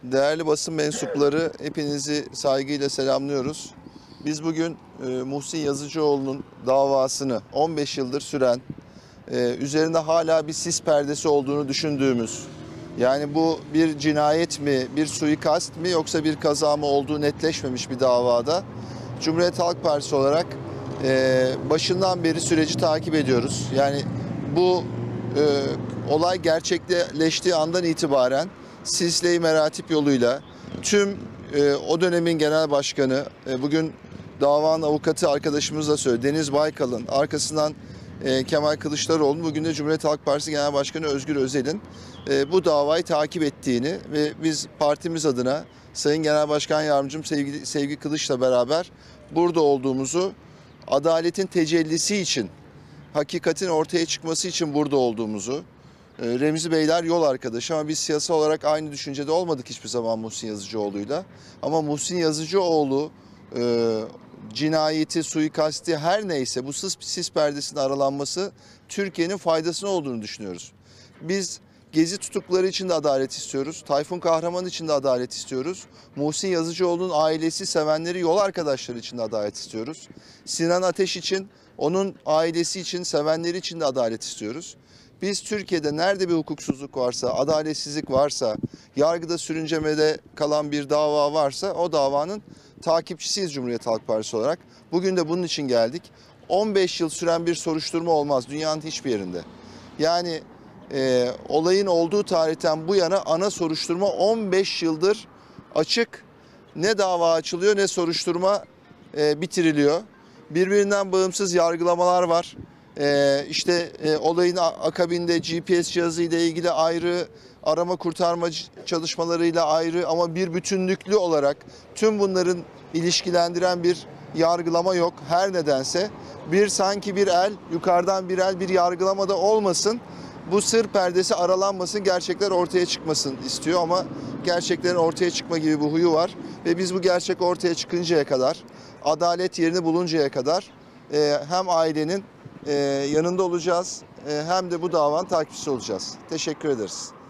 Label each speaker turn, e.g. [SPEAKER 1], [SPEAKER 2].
[SPEAKER 1] Değerli basın mensupları, hepinizi saygıyla selamlıyoruz. Biz bugün Muhsin Yazıcıoğlu'nun davasını 15 yıldır süren, üzerinde hala bir sis perdesi olduğunu düşündüğümüz, yani bu bir cinayet mi, bir suikast mi yoksa bir kaza mı olduğu netleşmemiş bir davada Cumhuriyet Halk Partisi olarak başından beri süreci takip ediyoruz. Yani bu olay gerçekleştiği andan itibaren silsile-i meratip yoluyla tüm o dönemin genel başkanı, bugün davanın avukatı arkadaşımız da söyledi, Deniz Baykal'ın arkasından Kemal Kılıçdaroğlu'nun, bugün de Cumhuriyet Halk Partisi Genel Başkanı Özgür Özel'in bu davayı takip ettiğini ve biz partimiz adına Sayın Genel Başkan Yardımcım Sevgi Kılıç'la beraber burada olduğumuzu, adaletin tecellisi için, hakikatin ortaya çıkması için burada olduğumuzu, Remzi Beyler yol arkadaşı ama biz siyasal olarak aynı düşüncede olmadık hiçbir zaman Muhsin Yazıcıoğlu'yla. Ama Muhsin Yazıcıoğlu cinayeti, suikasti her neyse bu sis perdesinin aralanması Türkiye'nin faydasına olduğunu düşünüyoruz. Biz Gezi tutukları için de adalet istiyoruz. Tayfun Kahraman için de adalet istiyoruz. Muhsin Yazıcıoğlu'nun ailesi, sevenleri, yol arkadaşları için de adalet istiyoruz. Sinan Ateş için, onun ailesi için, sevenleri için de adalet istiyoruz. Biz Türkiye'de nerede bir hukuksuzluk varsa, adaletsizlik varsa, yargıda sürüncemede kalan bir dava varsa o davanın takipçisiyiz Cumhuriyet Halk Partisi olarak. Bugün de bunun için geldik. 15 yıl süren bir soruşturma olmaz dünyanın hiçbir yerinde. Yani olayın olduğu tarihten bu yana ana soruşturma 15 yıldır açık. Ne dava açılıyor ne soruşturma bitiriliyor. Birbirinden bağımsız yargılamalar var. Olayın akabinde GPS cihazı ile ilgili ayrı, arama kurtarma çalışmalarıyla ayrı ama bir bütünlüklü olarak tüm bunların ilişkilendiren bir yargılama yok. Her nedense sanki bir el, yukarıdan bir el, bir yargılama da olmasın. Bu sır perdesi aralanmasın, gerçekler ortaya çıkmasın istiyor ama gerçeklerin ortaya çıkma gibi bir huyu var. Ve biz bu gerçek ortaya çıkıncaya kadar, adalet yerini buluncaya kadar hem ailenin yanında olacağız hem de bu davanın takipçisi olacağız. Teşekkür ederiz.